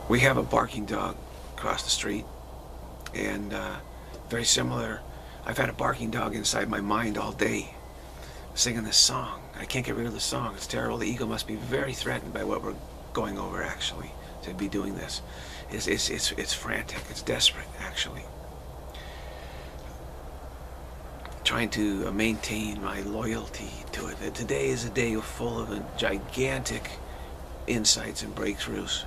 We have a barking dog across the street, and very similar. I've had a barking dog inside my mind all day, singing this song. I can't get rid of the song. It's terrible. The ego must be very threatened by what we're going over, actually, to be doing this. It's frantic. It's desperate, actually. Trying to maintain my loyalty to it. Today is a day full of gigantic insights and breakthroughs.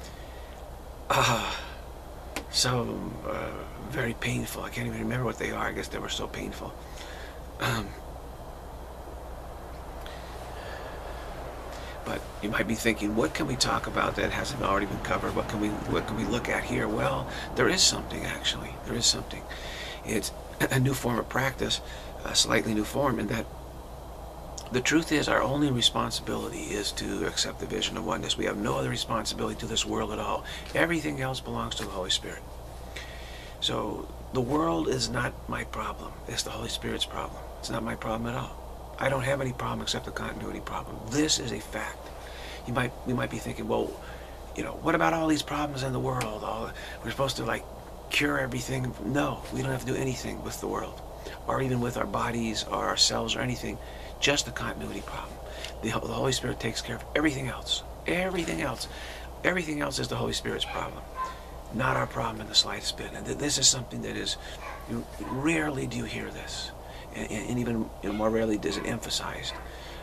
So very painful. I can't even remember what they are. I guess they were so painful. But you might be thinking, what can we talk about that hasn't already been covered? What can we look at here? Well, there is something, actually. There is something. It's a new form of practice, a slightly new form, in that the truth is our only responsibility is to accept the vision of oneness. We have no other responsibility to this world at all. Everything else belongs to the Holy Spirit. So the world is not my problem. It's the Holy Spirit's problem. It's not my problem at all. I don't have any problem except the continuity problem. This is a fact. We might be thinking, well, what about all these problems in the world? We're supposed to cure everything. No, we don't have to do anything with the world, or even with our bodies or ourselves or anything. Just the continuity problem. The Holy Spirit takes care of everything else. Everything else. Everything else is the Holy Spirit's problem, not our problem in the slightest bit. And this is something that is, rarely do you hear this, and even more rarely does it emphasized.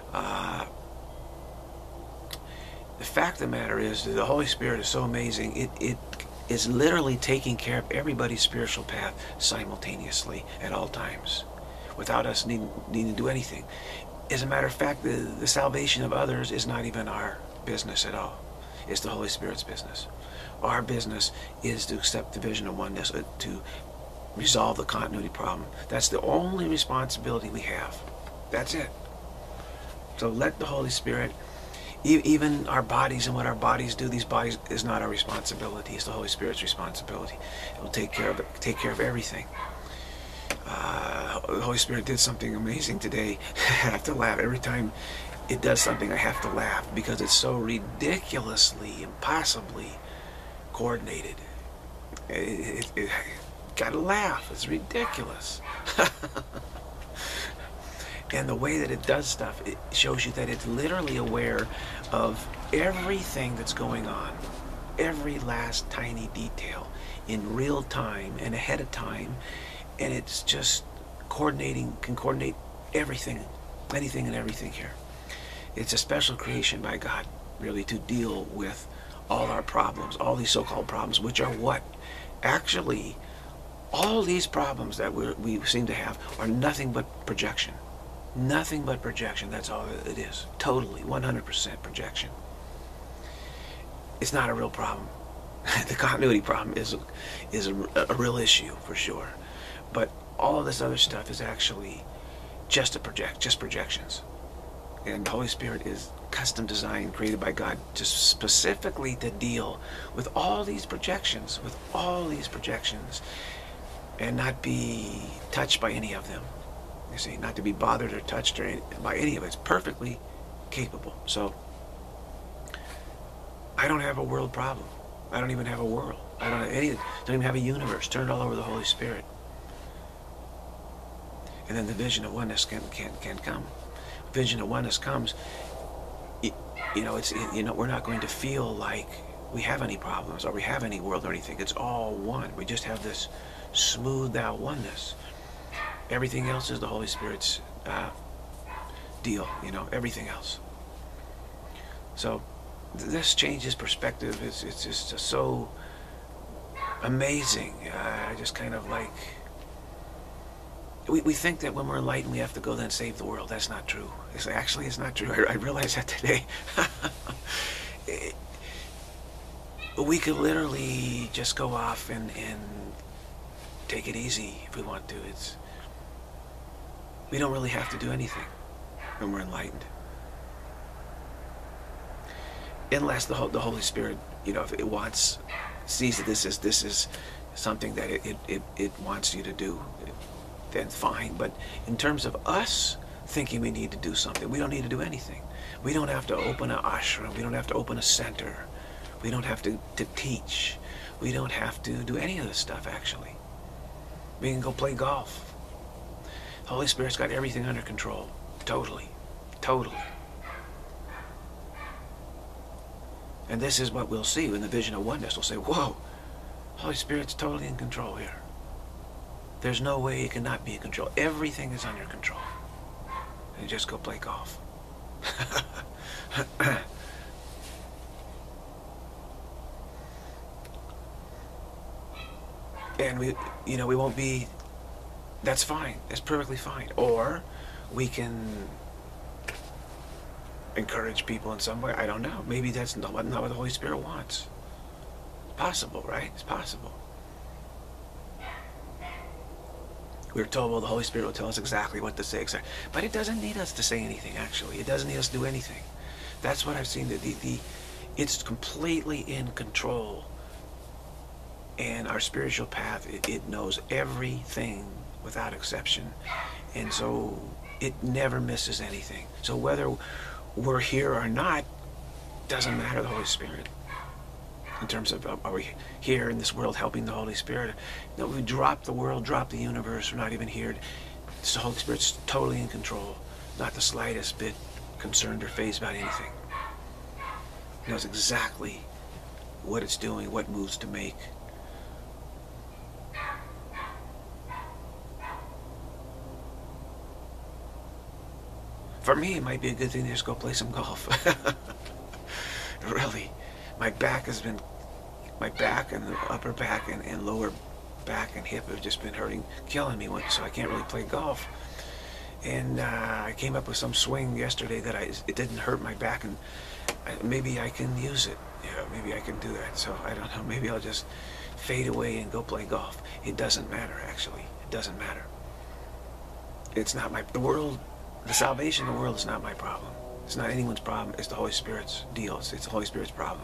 The fact of the matter is that the Holy Spirit is so amazing. It is literally taking care of everybody's spiritual path simultaneously at all times, without us needing to do anything. As a matter of fact, the salvation of others is not even our business at all. It's the Holy Spirit's business. Our business is to accept the vision of oneness, to resolve the continuity problem. That's the only responsibility we have. That's it. So let the Holy Spirit, even our bodies and what our bodies do, these bodies is not our responsibility. It's the Holy Spirit's responsibility. It will take care of it, take care of everything. The Holy Spirit did something amazing today. I have to laugh. Every time it does something, I have to laugh because it's so ridiculously, impossibly coordinated. Gotta laugh. It's ridiculous. And the way that it does stuff, it shows you that it's literally aware of everything that's going on, every last tiny detail in real time and ahead of time. And it's just can coordinate everything, anything and everything here. It's a special creation by God, really, to deal with all our problems, all these so-called problems, which are what? Actually, all these problems that we seem to have are nothing but projection. Nothing but projection. That's all it is. Totally, 100% projection. It's not a real problem. The continuity problem is a real issue, for sure. But all of this other stuff is actually just projections. And the Holy Spirit is custom designed, created by God, just specifically to deal with all these projections, and not be touched by any of them. You see, not to be bothered or touched by any of it. It's perfectly capable. So, I don't have a world problem. I don't even have a world. I don't even have a universe. Turn it all over the Holy Spirit. And then the vision of oneness can come. Vision of oneness comes. We're not going to feel like we have any problems or we have any world or anything. It's all one. We just have this smoothed out oneness. Everything else is the Holy Spirit's deal. Everything else. So this changes perspective. It's just so amazing. I just kind of like. We think that when we're enlightened, we have to go then save the world. That's not true. It's not true. I realized that today. We could literally just go off and take it easy if we want to. We don't really have to do anything when we're enlightened. Unless the Holy Spirit, if it sees that this is something that it wants you to do, then fine. But in terms of us thinking we need to do something, we don't need to do anything. We don't have to open an ashram. We don't have to open a center We don't have to teach. We don't have to do any of this stuff, actually. We can go play golf. The Holy Spirit's got everything under control. Totally. Totally. And this is what we'll see in the vision of oneness. We'll say, whoa, Holy Spirit's totally in control here. There's no way it cannot be in control. Everything is under control. And just go play golf. And we won't be, that's fine. That's perfectly fine. Or we can encourage people in some way. I don't know. Maybe that's not what the Holy Spirit wants. It's possible, right? It's possible. We're told, well, the Holy Spirit will tell us exactly what to say. But it doesn't need us to say anything, actually. It doesn't need us to do anything. That's what I've seen. It's completely in control. And our spiritual path, it knows everything without exception. And so it never misses anything. So whether we're here or not, doesn't matter, the Holy Spirit. In terms of, are we here in this world helping the Holy Spirit? No, we drop the world, drop the universe, we're not even here. The Holy Spirit's totally in control. Not the slightest bit concerned or fazed about anything. It knows exactly what it's doing, what moves to make. For me, it might be a good thing to just go play some golf. Really. My back and the upper back and lower back and hip have just been hurting, killing me, so I can't really play golf. And I came up with some swing yesterday that it didn't hurt my back, and maybe I can use it. Yeah, maybe I can do that. So I don't know. Maybe I'll just fade away and go play golf. It doesn't matter, actually. It doesn't matter. It's not the salvation of the world is not my problem. It's not anyone's problem. It's the Holy Spirit's deal. It's the Holy Spirit's problem.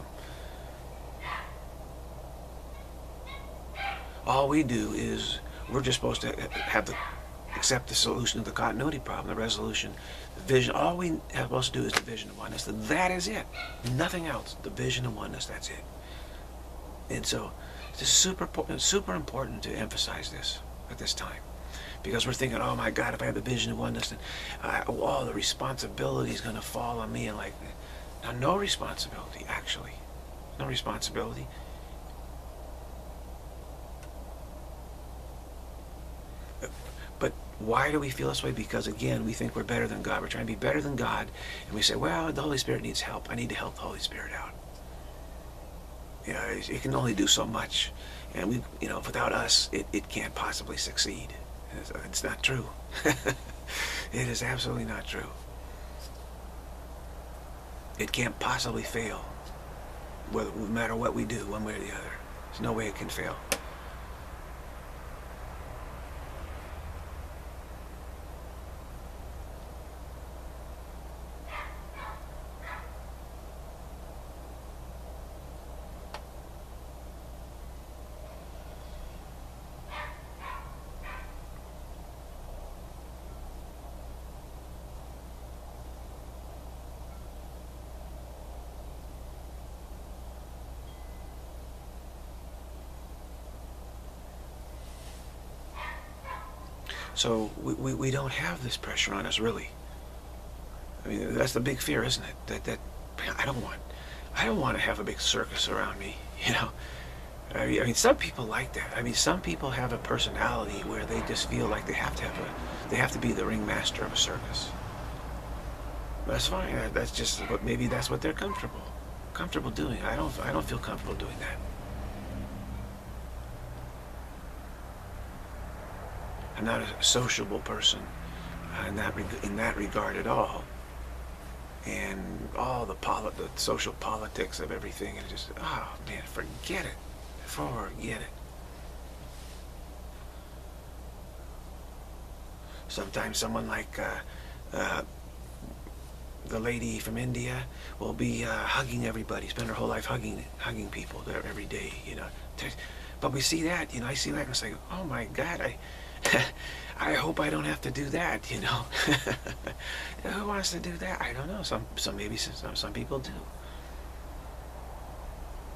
All we do is, we're just supposed to accept the solution of the continuity problem, the resolution, the vision. All we are supposed to do is the vision of oneness. That is it. Nothing else. The vision of oneness, that's it. And so, it's super important to emphasize this at this time. Because we're thinking, oh my God, if I have the vision of oneness, then all the responsibility is going to fall on me. And like, now, no responsibility, actually. No responsibility. But why do we feel this way? Because, again, we think we're better than God. We're trying to be better than God. And we say, well, the Holy Spirit needs help. I need to help the Holy Spirit out. It can only do so much. And without us, it can't possibly succeed. It's not true. It is absolutely not true. It can't possibly fail, no matter what we do, one way or the other. There's no way it can fail. So we don't have this pressure on us, really. I mean, that's the big fear, isn't it? That I don't want to have a big circus around me, I mean, some people like that. I mean, some people have a personality where they just feel like they have to be the ringmaster of a circus. That's fine. That's just maybe that's what they're comfortable doing. I don't feel comfortable doing that. I'm not a sociable person in that regard at all. And all the social politics of everything, and just, oh man, forget it. Forget it. Sometimes someone like the lady from India will be hugging everybody, spend her whole life hugging people every day, But we see that, I see that and it's like, oh my God, I hope I don't have to do that, Who wants to do that? I don't know. Maybe some people do.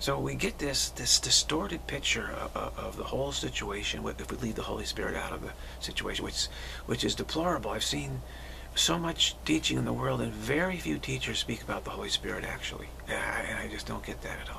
So we get this distorted picture of the whole situation if we leave the Holy Spirit out of the situation, which is deplorable. I've seen so much teaching in the world, and very few teachers speak about the Holy Spirit, actually. And I just don't get that at all.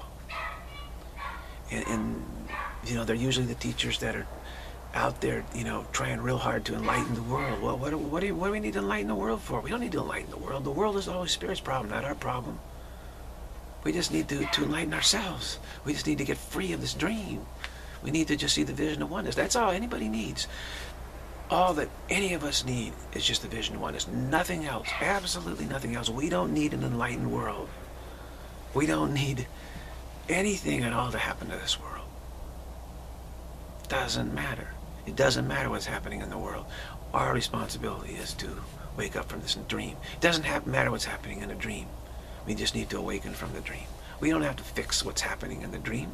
And you know, they're usually the teachers that are out there, you know, trying real hard to enlighten the world. Well, what do we need to enlighten the world for? We don't need to enlighten the world. The world is the Holy Spirit's problem, not our problem. We just need to enlighten ourselves. We just need to get free of this dream. We need to just see the vision of oneness. That's all anybody needs. All that any of us need is just the vision of oneness. Nothing else. Absolutely nothing else. We don't need an enlightened world. We don't need anything at all to happen to this world. Doesn't matter. It doesn't matter what's happening in the world. Our responsibility is to wake up from this dream. It doesn't matter what's happening in a dream. We just need to awaken from the dream. We don't have to fix what's happening in the dream.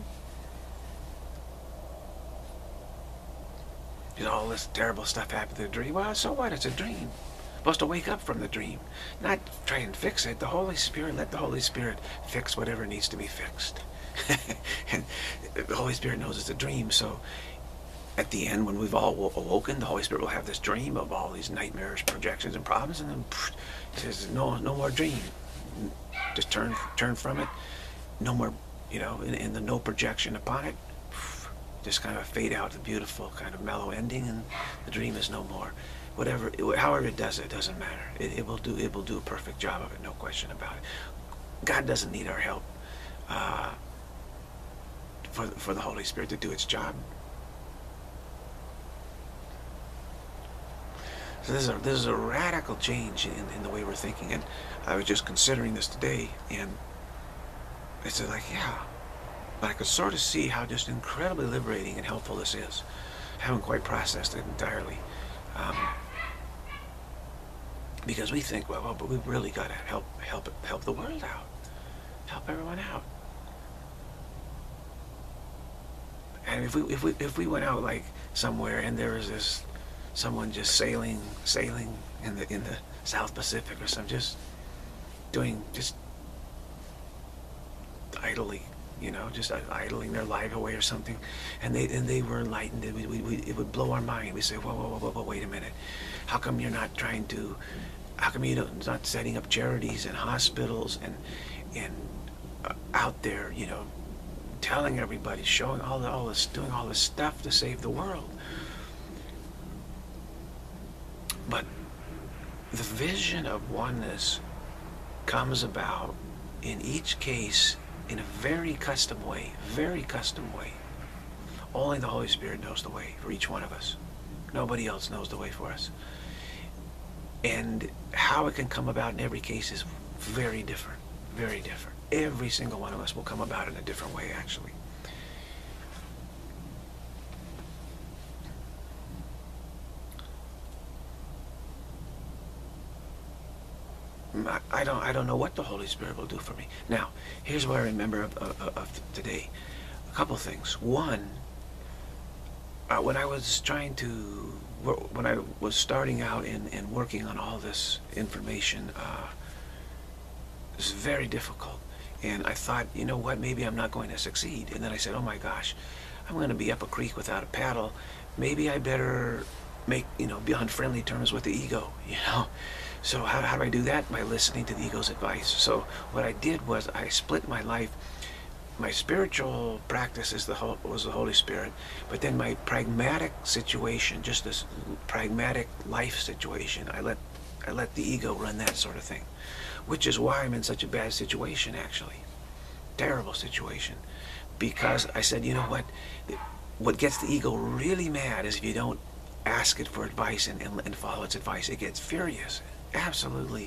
You know, all this terrible stuff happened in the dream. Well, so what? It's a dream. We're supposed to wake up from the dream, not try and fix it. The Holy Spirit, let the Holy Spirit fix whatever needs to be fixed. And the Holy Spirit knows it's a dream, so at the end, when we've all awoken, the Holy Spirit will have this dream of all these nightmarish projections and problems, and then it says, no more dream. Just turn from it. No more, you know, in the no projection upon it. Just kind of fade out, the beautiful kind of mellow ending, and the dream is no more. Whatever, however it does it, doesn't matter. It will do a perfect job of it, no question about it. God doesn't need our help for the Holy Spirit to do its job. So this is a radical change in the way we're thinking, and I was just considering this today, and it's like, yeah, but I could sort of see how just incredibly liberating and helpful this is. I haven't quite processed it entirely, because we think, well, but we've really got to help the world out, help everyone out. And if we went out like somewhere and there was someone just sailing in the South Pacific or something, just idly, you know, just idling their life away or something, and they were enlightened, it would blow our mind. We say, whoa, wait a minute, how come you're not trying to, how come you're not setting up charities and hospitals and out there, you know, telling everybody, showing all this, doing all this stuff to save the world? But the vision of oneness comes about in each case in a very custom way, very custom way. Only the Holy Spirit knows the way for each one of us. Nobody else knows the way for us. And how it can come about in every case is very different, very different. Every single one of us will come about in a different way, actually. I don't know what the Holy Spirit will do for me. Now, here's what I remember of today. A couple things. One, when I was when I was starting out and working on all this information, it was very difficult. And I thought, you know what, maybe I'm not going to succeed. And then I said, oh my gosh, I'm going to be up a creek without a paddle. Maybe I better be on friendly terms with the ego, you know. So how do I do that? By listening to the ego's advice. So what I did was I split my life. My spiritual practice was the Holy Spirit, but then my pragmatic situation, just this pragmatic life situation, I let the ego run that sort of thing, which is why I'm in such a bad situation, actually. Terrible situation. Because I said, you know what gets the ego really mad is if you don't ask it for advice and follow its advice. It gets furious. Absolutely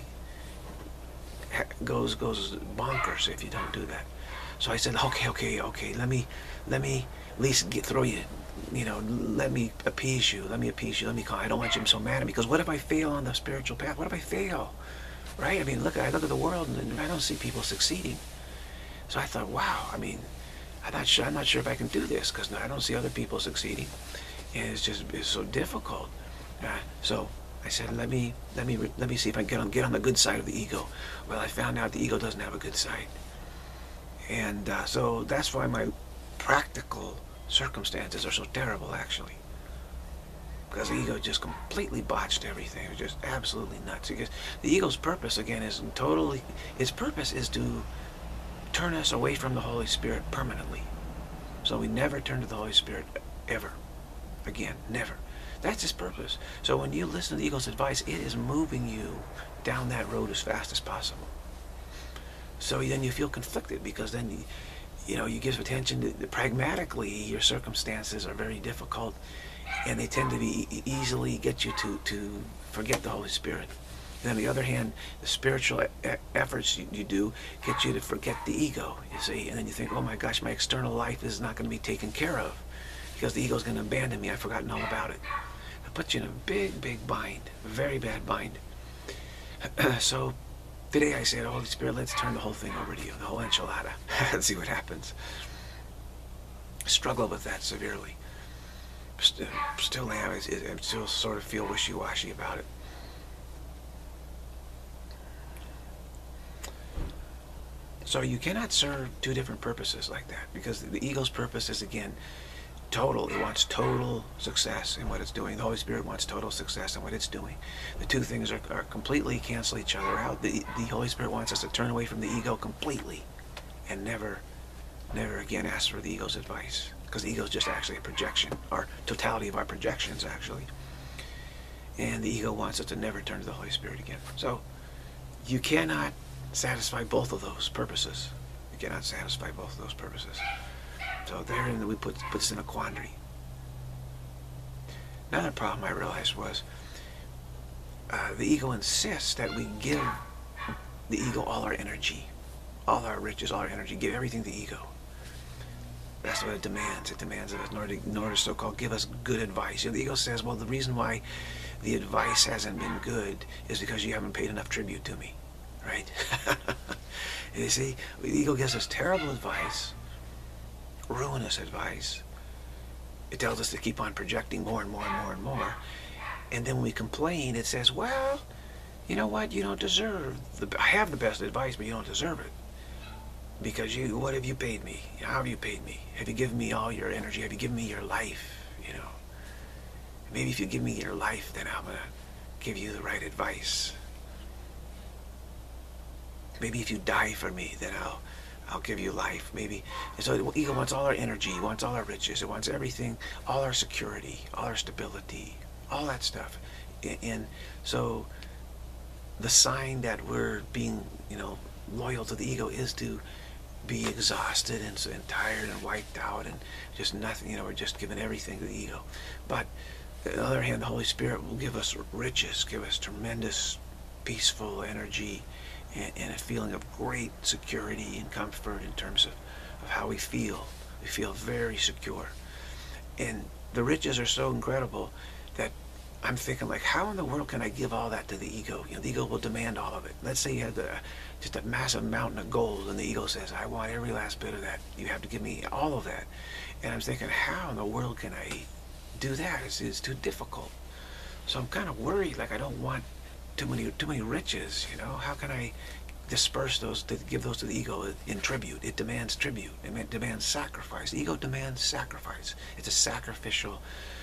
goes bonkers if you don't do that. So I said, okay, let me at least throw you, let me appease you, let me calm. I don't want you to be so mad at me, because what if I fail on the spiritual path? What if I fail? Right? I mean, I look at the world and I don't see people succeeding. So I thought, wow, I mean, I'm not sure if I can do this, because I don't see other people succeeding, and it's so difficult. So I said, let me see if I can get on the good side of the ego. Well, I found out the ego doesn't have a good side. And so that's why my practical circumstances are so terrible, actually. Because the ego just completely botched everything. It was just absolutely nuts. Because the ego's purpose, again, is totally, its purpose is to turn us away from the Holy Spirit permanently. So we never turn to the Holy Spirit ever. Again, never. That's its purpose. So when you listen to the ego's advice, it is moving you down that road as fast as possible. So then you feel conflicted, because then you give attention to, pragmatically, your circumstances are very difficult, and they tend to be easily get you to forget the Holy Spirit. And on the other hand, the spiritual efforts you do get you to forget the ego, you see. And then you think, oh my gosh, my external life is not going to be taken care of because the ego is going to abandon me. I've forgotten all about it. It puts you in a big, big bind, a very bad bind. So today I said, Holy Spirit, let's turn the whole thing over to you, the whole enchilada, and see what happens. Struggle with that severely. Still am. I still sort of feel wishy-washy about it. So you cannot serve two different purposes like that, because the ego's purpose is, again, total. It wants total success in what it's doing. The Holy Spirit wants total success in what it's doing. The two things are completely cancel each other out. The Holy Spirit wants us to turn away from the ego completely and never again ask for the ego's advice, because the ego is just actually a projection, or totality of our projections, actually. And the ego wants us to never turn to the Holy Spirit again. So you cannot satisfy both of those purposes. You cannot satisfy both of those purposes. So therein we put us in a quandary. Another problem I realized was the ego insists that we give the ego all our energy, all our riches, all our energy, give everything to the ego. That's what it demands. It demands of us in order to so-called give us good advice. The ego says, well, the reason why the advice hasn't been good is because you haven't paid enough tribute to me. Right? You see, the ego gives us terrible advice, ruinous advice. It tells us to keep on projecting more and more and more and more. And then when we complain, it says, well, you know what? You don't deserve I have the best advice, but you don't deserve it. Because what have you paid me? How have you paid me? Have you given me all your energy? Have you given me your life? Maybe if you give me your life, then I'm going to give you the right advice. Maybe if you die for me, then I'll give you life. Maybe. And so the ego wants all our energy, it wants all our riches, it wants everything, all our security, all our stability, all that stuff. And so the sign that we're being, loyal to the ego is to be exhausted and tired and wiped out and just nothing, we're just giving everything to the ego. But on the other hand, the Holy Spirit will give us riches, give us tremendous peaceful energy, and a feeling of great security and comfort in terms of how we feel. We feel very secure. And the riches are so incredible that I'm thinking, like, how in the world can I give all that to the ego? The ego will demand all of it. Let's say you had just a massive mountain of gold, and the ego says, I want every last bit of that. You have to give me all of that. And I'm thinking, how in the world can I do that? It's too difficult. So I'm kind of worried, like I don't want too many riches, How can I disperse those, to give those to the ego in tribute? It demands tribute. It demands sacrifice. The ego demands sacrifice. It's a sacrificial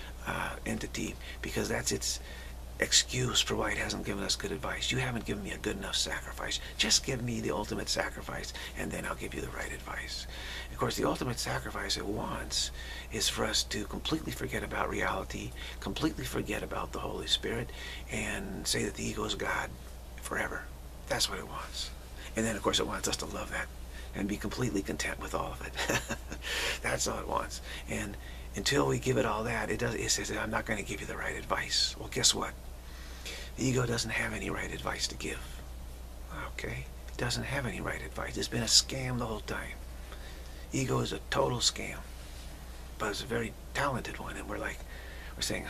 entity, because that's its excuse for why it hasn't given us good advice. You haven't given me a good enough sacrifice. Just give me the ultimate sacrifice, and then I'll give you the right advice. Of course, the ultimate sacrifice it wants is for us to completely forget about reality, completely forget about the Holy Spirit, and say that the ego is God forever. That's what it wants. And then, of course, it wants us to love that and be completely content with all of it. That's all it wants. And until we give it all that, it says, I'm not going to give you the right advice. Well, guess what? The ego doesn't have any right advice to give. Okay? It doesn't have any right advice. It's been a scam the whole time. Ego is a total scam. But it's a very talented one. And we're saying,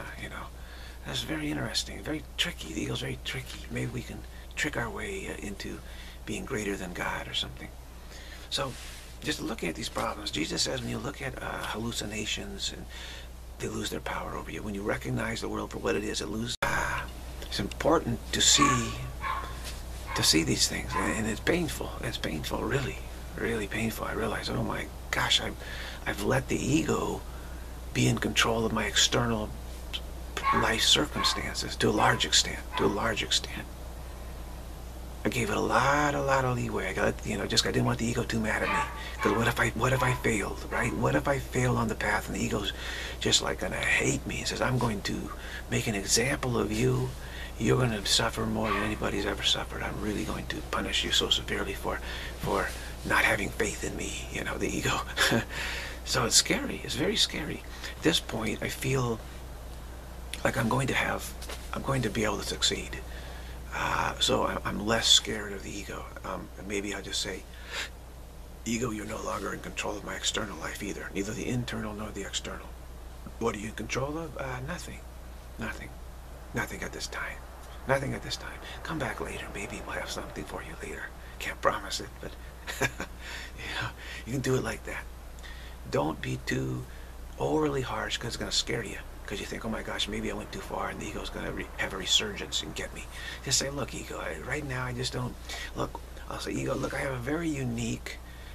that's very interesting, very tricky. The ego's very tricky. Maybe we can trick our way into being greater than God or something. So, just looking at these problems, Jesus says when you look at hallucinations, and they lose their power over you. When you recognize the world for what it is, it loses. It's important to see these things, and it's painful. It's painful, really. really painful. I realized, oh my gosh, I've let the ego be in control of my external life circumstances to a large extent. To a large extent. I gave it a lot of leeway. I didn't want the ego too mad at me. Because what if I failed, right? What if I failed on the path and the ego's just like gonna hate me? It says, I'm going to make an example of you. You're gonna suffer more than anybody's ever suffered. I'm really going to punish you so severely for not having faith in me, the ego. So it's scary. It's very scary. At this point, I feel like I'm going to be able to succeed. So I'm less scared of the ego. Maybe I'll just say, ego, you're no longer in control of my external life either. Neither the internal nor the external. What are you in control of? Nothing. Nothing. Nothing at this time. Nothing at this time. Come back later. Maybe we'll have something for you later. Can't promise it, but you can do it like that. Don't be too overly harsh, because it's going to scare you. Because you think, oh my gosh, maybe I went too far and the ego's going to have a resurgence and get me. Just say, look, ego, right now I just don't, look, I'll say, ego, look, I have a very unique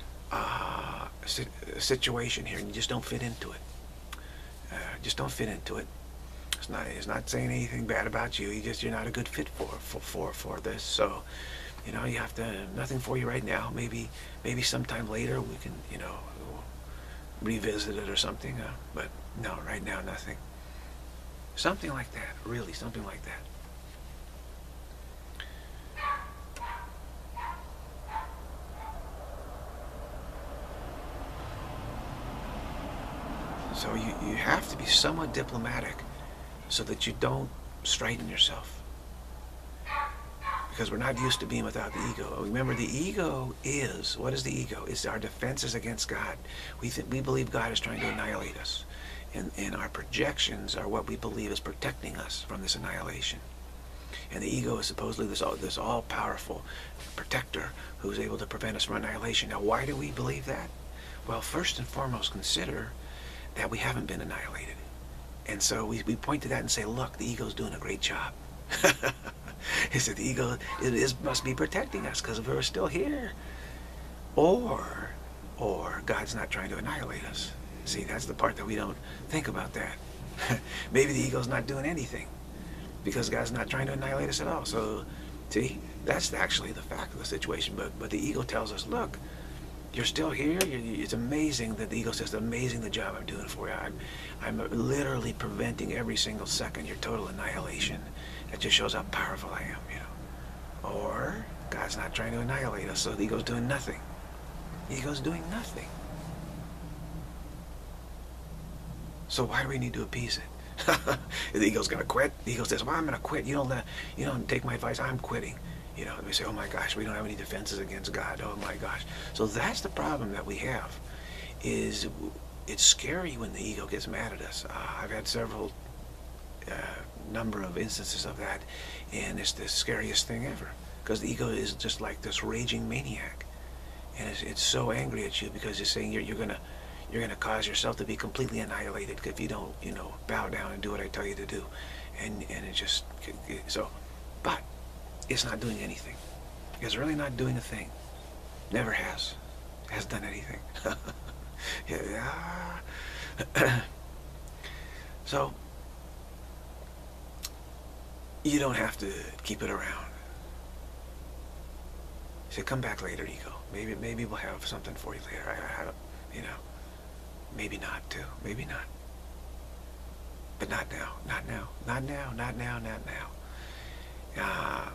situation here and you just don't fit into it. Just don't fit into it. It's not saying anything bad about you. You're not a good fit for this. So, you have to, nothing for you right now. Maybe sometime later we can, revisit it or something. But no, right now, nothing. Something like that, really, something like that. So you have to be somewhat diplomatic so that you don't straighten yourself. Because we're not used to being without the ego. Remember, the ego is, what is the ego? It's our defenses against God. We believe God is trying to annihilate us. And our projections are what we believe is protecting us from this annihilation. And the ego is supposedly this all-powerful protector who's able to prevent us from annihilation. Now, why do we believe that? Well, first and foremost, consider that we haven't been annihilated. And so we point to that and say, look, the ego's doing a great job. He said the ego must be protecting us because we're still here. Or God's not trying to annihilate us. See, that's the part that we don't think about that. Maybe the ego's not doing anything because God's not trying to annihilate us at all. So, see, that's actually the fact of the situation. But the ego tells us, look, you're still here. It's amazing that the ego says, amazing the job I'm doing for you. I'm literally preventing every single second your total annihilation. That just shows how powerful I am, Or God's not trying to annihilate us, so the ego's doing nothing. The ego's doing nothing. So why do we need to appease it? The ego's going to quit. The ego says, well, I'm going to quit. You don't take my advice. I'm quitting. We say, oh my gosh, we don't have any defenses against God. Oh my gosh. So that's the problem that we have. Is it's scary when the ego gets mad at us. I've had several number of instances of that, and it's the scariest thing ever. Because the ego is just like this raging maniac. And it's so angry at you because it's saying you're gonna cause yourself to be completely annihilated if you don't, bow down and do what I tell you to do. And it just, so, but it's not doing anything. It's really not doing a thing. Never has done anything. Yeah. So, you don't have to keep it around. So come back later, ego. Maybe we'll have something for you later. I don't, maybe not too. Maybe not. But not now. Not now. Not now. Not now. Not now.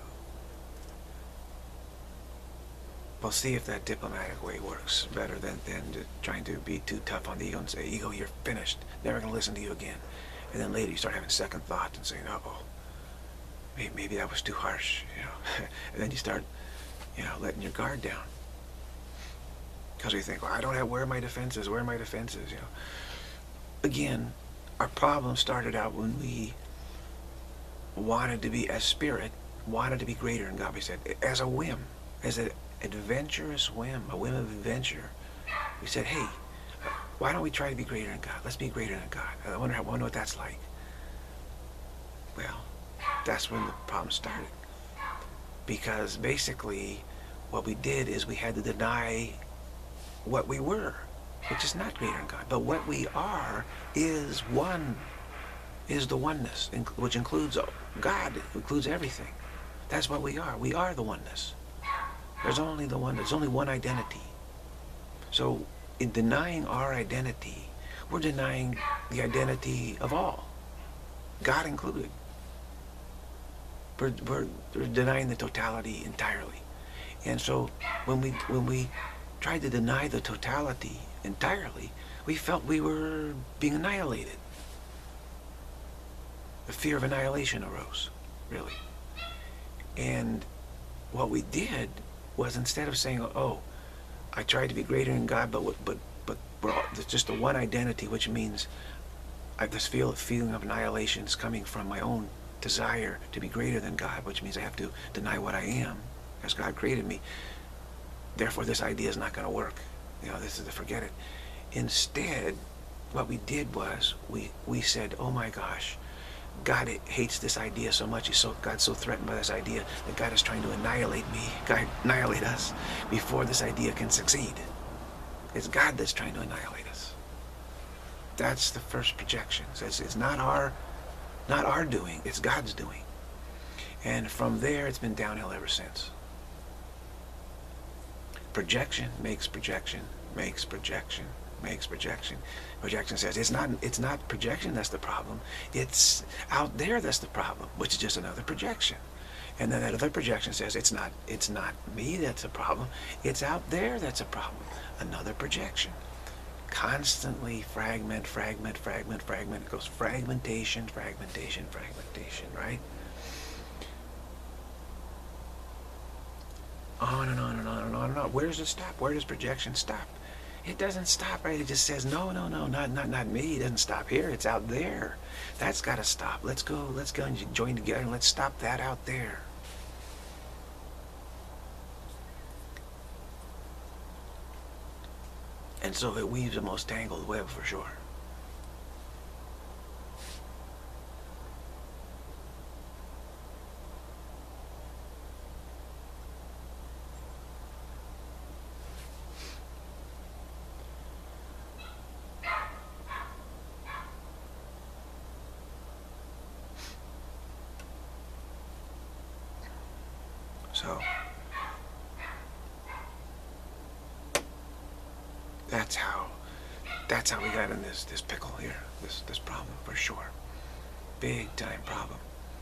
We'll see if that diplomatic way works better than trying to be too tough on the ego and say, ego, you're finished. Never going to listen to you again. And then later you start having second thoughts and saying, uh-oh, maybe that was too harsh, And then you start, letting your guard down. Because we think, well, I don't have, where are my defenses? Where are my defenses? Again, our problem started out when we wanted to be, as spirit, wanted to be greater than God. We said, as a whim, as an adventurous whim, a whim of adventure. We said, hey, why don't we try to be greater than God? Let's be greater than God. I wonder what that's like. Well, that's when the problem started. Because basically, what we did is we had to deny what we were, which is not greater than God. But what we are is one, is the oneness, which includes God, includes everything. That's what we are. We are the oneness. There's only the one. There's only one identity. So in denying our identity, we're denying the identity of all, God included. We're denying the totality entirely. And so when we tried to deny the totality entirely, we felt we were being annihilated. The fear of annihilation arose, really. And what we did was, instead of saying, oh, I tried to be greater than God, but we're all, it's just the one identity, which means this feeling of annihilation is coming from my own desire to be greater than God, which means I have to deny what I am as God created me. Therefore, this idea is not going to work. This is to forget it. Instead, what we did was we said, oh my gosh, God hates this idea so much. God's so threatened by this idea that God is trying to annihilate me, annihilate us before this idea can succeed. It's God that's trying to annihilate us. That's the first projection. It's not our doing, it's God's doing. And from there, it's been downhill ever since. Projection makes projection, makes projection, makes projection. Projection says it's not projection that's the problem. It's out there that's the problem, which is just another projection. And then that other projection says it's not me that's a problem. It's out there that's a problem. Another projection. Constantly fragment, fragment, fragment, fragment. It goes fragmentation, fragmentation, fragmentation, right? On and on and on and on and on. Where does it stop? Where does projection stop? It doesn't stop, right? It just says, no, not me. It doesn't stop here. It's out there. That's got to stop. Let's go and join together and let's stop that out there. And so it weaves the most tangled web for sure. So that's how we got in this pickle here, this problem for sure. Big time problem.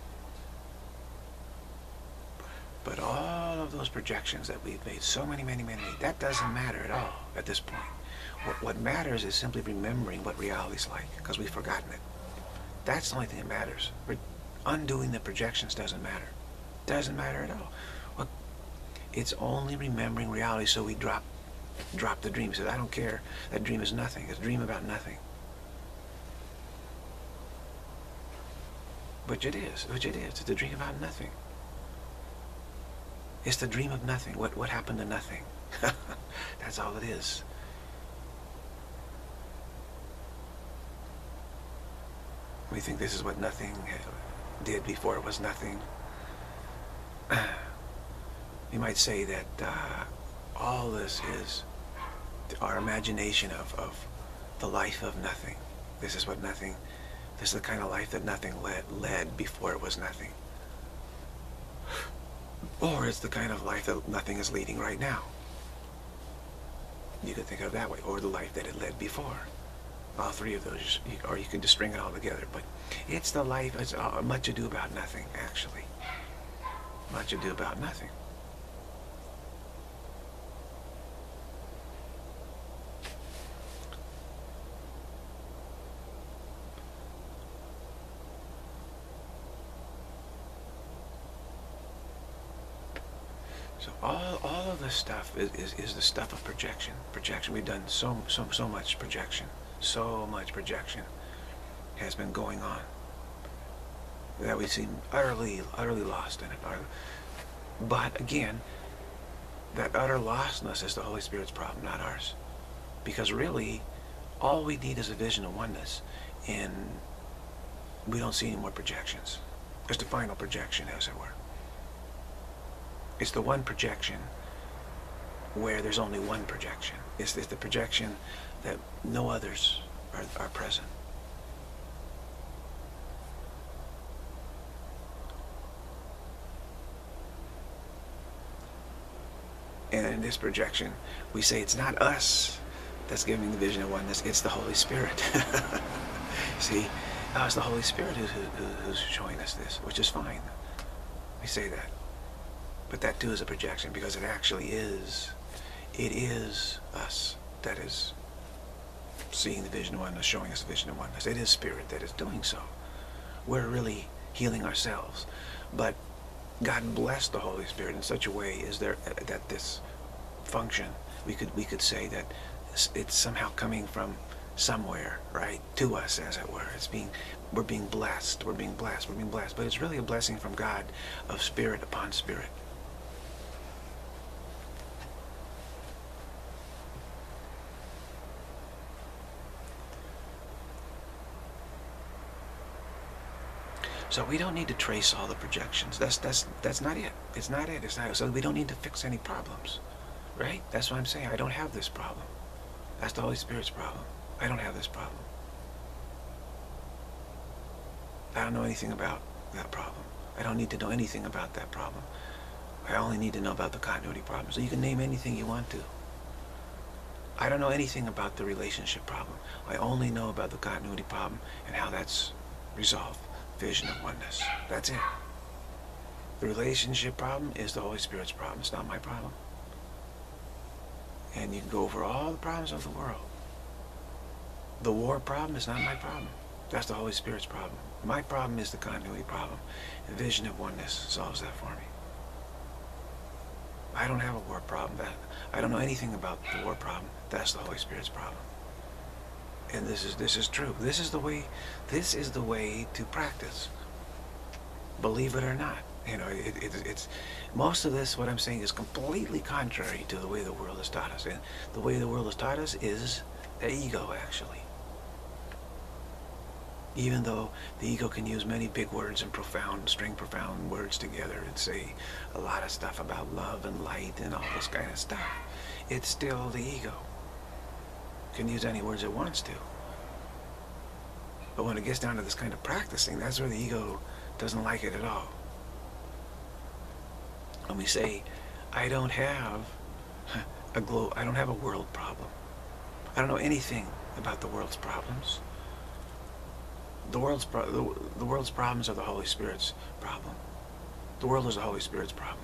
But all of those projections that we've made, so many, that doesn't matter at all at this point. What matters is simply remembering what reality's like, because we've forgotten it. That's the only thing that matters. Undoing the projections doesn't matter. Doesn't matter at all. It's only remembering reality, so we drop the dream. He says, I don't care. That dream is nothing. It's a dream about nothing. Which it is. It's a dream about nothing. It's the dream of nothing. What happened to nothing? That's all it is. We think this is what nothing did before it was nothing. You might say that all this is our imagination of the life of nothing. This is what nothing, this is the kind of life that nothing led before it was nothing. Or it's the kind of life that nothing is leading right now. You could think of it that way. Or the life that it led before. All three of those, or you can just string it all together. But it's the life, it's much ado about nothing, actually. Much ado about nothing. So all of this stuff is the stuff of projection. Projection. We've done so much projection. So much projection has been going on that we seem utterly lost in it. But again, that utter lostness is the Holy Spirit's problem, not ours. Because really, all we need is a vision of oneness, and we don't see any more projections. There's the final projection, as it were. It's the one projection where there's only one projection. It's the projection that no others are present. And in this projection, we say it's not us that's giving the vision of oneness, it's the Holy Spirit. See, it's the Holy Spirit who's showing us this, which is fine. We say that. But that too is a projection, because it actually is, it is us that is seeing the vision of oneness, showing us the vision of oneness. It is Spirit that is doing so. We're really healing ourselves. But God blessed the Holy Spirit in such a way that this function, we could say that it's somehow coming from somewhere, right, to us, as it were. We're being blessed, we're being blessed, but it's really a blessing from God of spirit upon spirit. So we don't need to trace all the projections. That's not it. It's not it. So we don't need to fix any problems, right? That's what I'm saying. I don't have this problem. That's the Holy Spirit's problem. I don't have this problem. I don't know anything about that problem. I don't need to know anything about that problem. I only need to know about the continuity problem. So you can name anything you want to. I don't know anything about the relationship problem. I only know about the continuity problem and how that's resolved. Vision of oneness. That's it. The relationship problem is the Holy Spirit's problem. It's not my problem. And you can go over all the problems of the world. The war problem is not my problem. That's the Holy Spirit's problem. My problem is the continuity problem. The vision of oneness solves that for me. I don't have a war problem. I don't know anything about the war problem. That's the Holy Spirit's problem. And this is true. This is the way to practice. Believe it or not. You know, it's most of this, what I'm saying, is completely contrary to the way the world has taught us. And the way the world has taught us is the ego, actually. Even though the ego can use many big words and string profound words together and say a lot of stuff about love and light and all this kind of stuff, it's still the ego. Can use any words it wants to. But when it gets down to this kind of practicing, that's where the ego doesn't like it at all. When we say, I don't have a world problem. I don't know anything about the world's problems. The world's problems are the Holy Spirit's problem. The world is the Holy Spirit's problem.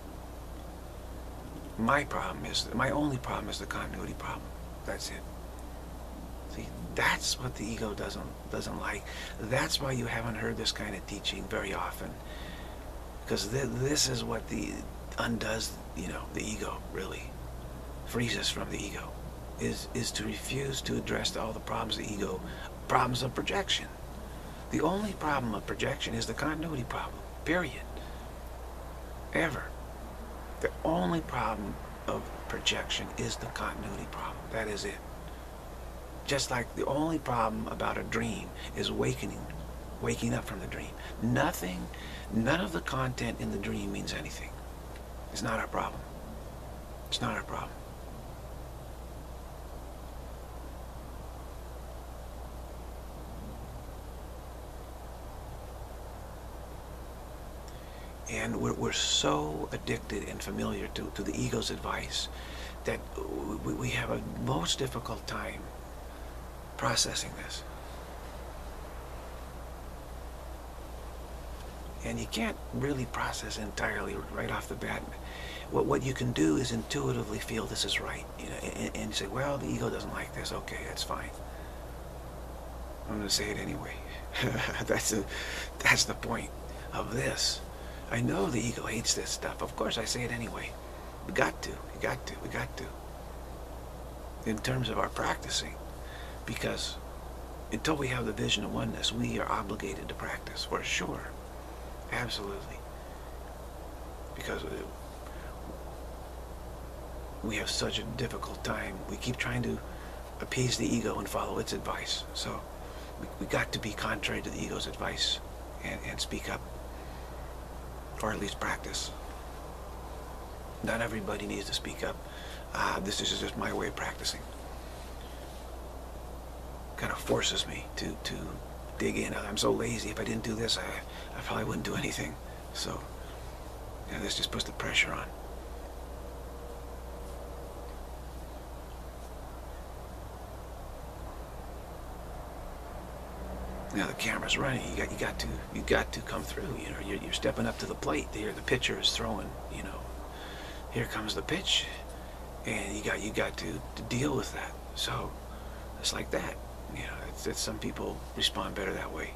My only problem is the continuity problem. That's it. See, that's what the ego doesn't like. That's why you haven't heard this kind of teaching very often, because this is what undoes, the ego, really frees us from the ego, is to refuse to address all the problems of the ego, problems of projection. The only problem of projection is the continuity problem. Period. Ever. The only problem of projection is the continuity problem. That is it. Just like the only problem about a dream is waking up from the dream. None of the content in the dream means anything. It's not our problem. It's not our problem. And we're so addicted and familiar to the ego's advice that we have a most difficult time processing this. And you can't really process entirely right off the bat. What you can do is intuitively feel this is right, and say, well, the ego doesn't like this. Okay, that's fine. I'm going to say it anyway. That's the point of this. I know the ego hates this stuff. Of course, I say it anyway. We got to. In terms of our practicing. Because until we have the vision of oneness, we are obligated to practice, for sure. Absolutely. Because we have such a difficult time. We keep trying to appease the ego and follow its advice. So we got to be contrary to the ego's advice and speak up. Or at least practice. Not everybody needs to speak up This is just my way of practicing. Kind of forces me to dig in. I'm so lazy. If I didn't do this, I probably wouldn't do anything. So, yeah, this just puts the pressure on. Now the camera's running. You got to come through. You know, you're stepping up to the plate. There, the pitcher is throwing. You know, here comes the pitch, and you got to deal with that. So it's like that. You know, it's some people respond better that way.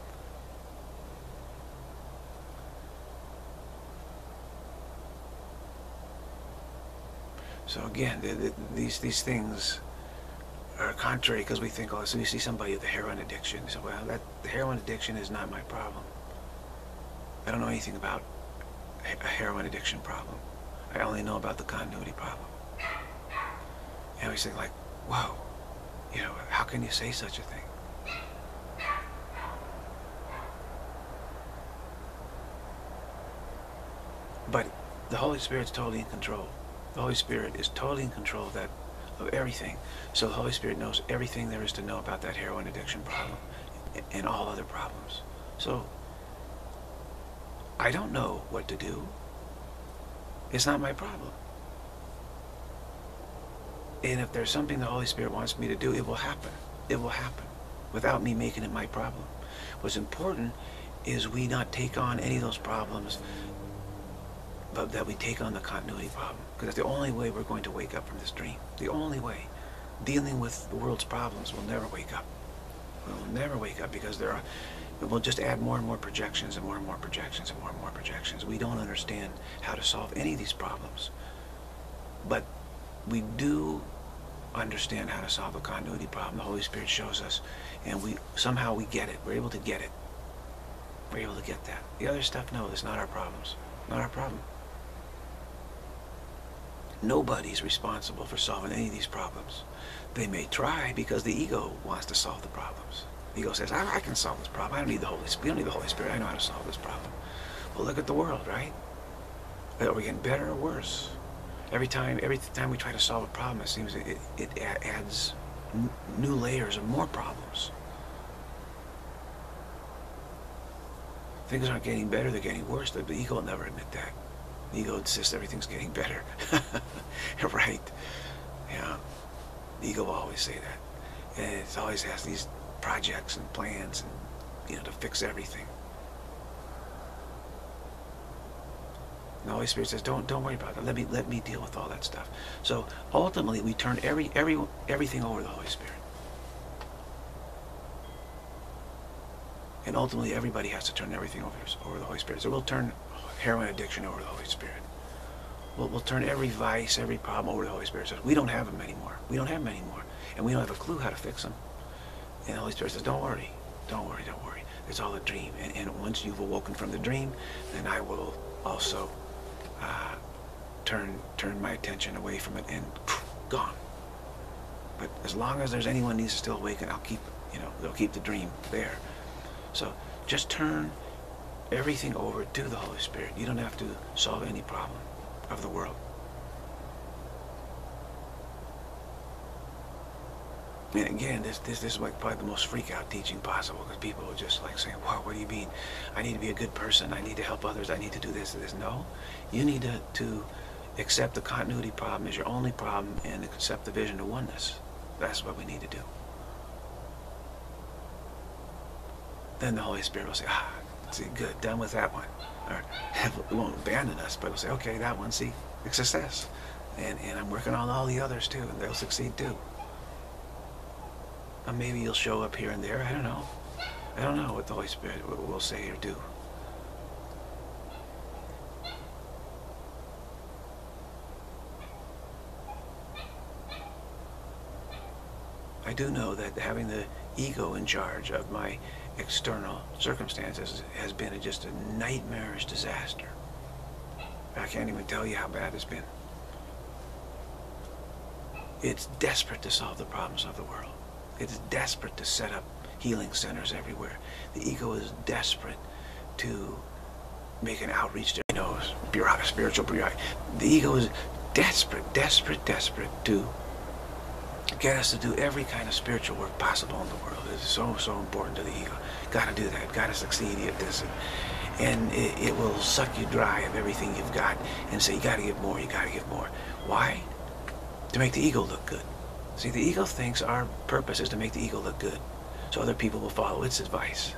So again, these things are contrary, because we think, oh, so you see somebody with a heroin addiction. So, well, the heroin addiction is not my problem. I don't know anything about a heroin addiction problem. I only know about the continuity problem. And we think like, whoa, you know, how can you say such a thing? But the Holy Spirit's totally in control. The Holy Spirit is totally in control of everything. So the Holy Spirit knows everything there is to know about that heroin addiction problem and all other problems. So I don't know what to do. It's not my problem. And if there's something the Holy Spirit wants me to do, it will happen. It will happen without me making it my problem. What's important is we not take on any of those problems, but that we take on the continuity problem. Because that's the only way we're going to wake up from this dream. The only way. Dealing with the world's problems will never wake up. We'll never wake up, because we'll just add more and more projections and more and more projections and more and more projections. We don't understand how to solve any of these problems. But we do understand how to solve a continuity problem. The Holy Spirit shows us, and somehow we get it. We're able to get it. We're able to get that. The other stuff, no, it's not our problems. Not our problem. Nobody's responsible for solving any of these problems. They may try, because the ego wants to solve the problems. The ego says, I can solve this problem. I don't need the Holy Spirit. We don't need the Holy Spirit. I know how to solve this problem. Well, look at the world, right? Are we getting better or worse? Every time we try to solve a problem, it seems it adds new layers of more problems. Things aren't getting better, they're getting worse. The ego will never admit that. The ego insists everything's getting better. Right. Yeah. The ego will always say that. And it always has these projects and plans, and, you know, to fix everything. And the Holy Spirit says, don't worry about that. Let me deal with all that stuff. So ultimately we turn everything over to the Holy Spirit. And ultimately everybody has to turn everything over the Holy Spirit. So we'll turn heroin addiction over to the Holy Spirit. We'll turn every vice, every problem over to the Holy Spirit. So we don't have them anymore. We don't have them anymore. And we don't have a clue how to fix them. And the Holy Spirit says, don't worry. Don't worry, don't worry. It's all a dream. And once you've awoken from the dream, then I will also turn my attention away from it, and gone. But as long as there's anyone needs to still awaken, I'll keep, they'll keep the dream there. So just turn everything over to the Holy Spirit. You don't have to solve any problem of the world. And again, this is like probably the most freak out teaching possible, because people are just like saying, wow, what do you mean? I need to be a good person. I need to help others. I need to do this and this. No, you need to accept the continuity problem as your only problem, and accept the vision of oneness. That's what we need to do. Then the Holy Spirit will say, see, good, done with that one. Or it won't abandon us, but it'll say, okay, that one, see, it's success. And I'm working on all the others too, and they'll succeed too. Or maybe you'll show up here and there, I don't know. I don't know what the Holy Spirit will say or do. I do know that having the ego in charge of my external circumstances has been just a nightmarish disaster. I can't even tell you how bad it's been. It's desperate to solve the problems of the world. It's desperate to set up healing centers everywhere. The ego is desperate to make an outreach to, spiritual bureaucracy. The ego is desperate, desperate, desperate to get us to do every kind of spiritual work possible in the world. It's so, so important to the ego. Got to do that. Got to succeed at this. And it will suck you dry of everything you've got and say, you got to give more, you got to give more. Why? To make the ego look good. See, the ego thinks our purpose is to make the ego look good, so other people will follow its advice.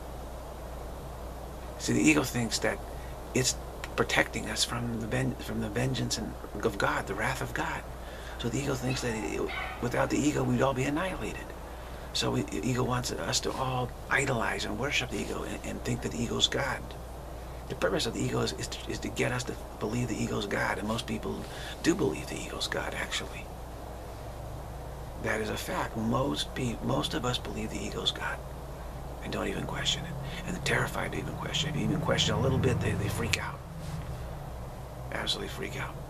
See, the ego thinks that it's protecting us from the vengeance of God, the wrath of God. So the ego thinks that without the ego, we'd all be annihilated. So the ego wants us to all idolize and worship the ego and think that the ego's God. The purpose of the ego is to get us to believe the ego's God, and most people do believe the ego's God, actually. That is a fact. Most of us believe the ego's God and don't even question it. And they're terrified to even question it. If you even question a little bit, they freak out. Absolutely freak out.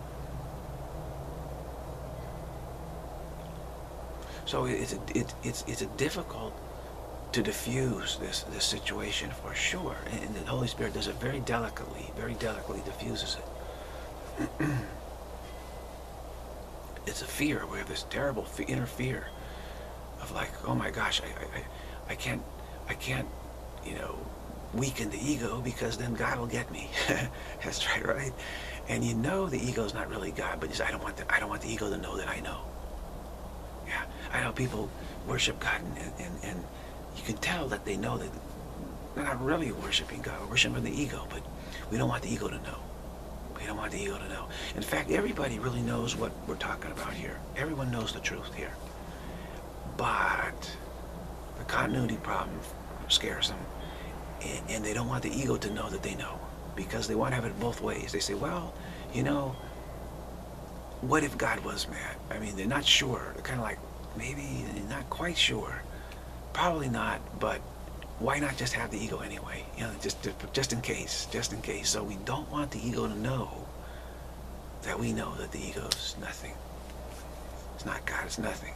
So it's a difficult to diffuse this situation for sure, and the Holy Spirit does it very delicately diffuses it. It's a fear. We have this terrible inner fear of like, oh my gosh, I can't, you know, weaken the ego because then God will get me. That's right? And you know the ego's not really God, but you say, I don't want the ego to know that I know. Yeah, I know people worship God, and you can tell that they know that they're not really worshiping God, we're worshiping the ego, but we don't want the ego to know. We don't want the ego to know. In fact, everybody really knows what we're talking about here. Everyone knows the truth here. But the continuity problem scares them, and they don't want the ego to know that they know, because they want to have it both ways. They say, well, you know, what if God was mad? I mean, they're not sure. They're kind of like, maybe they're not quite sure. Probably not, but why not just have the ego anyway? You know, just in case, So we don't want the ego to know that we know that the ego's nothing. It's not God, it's nothing.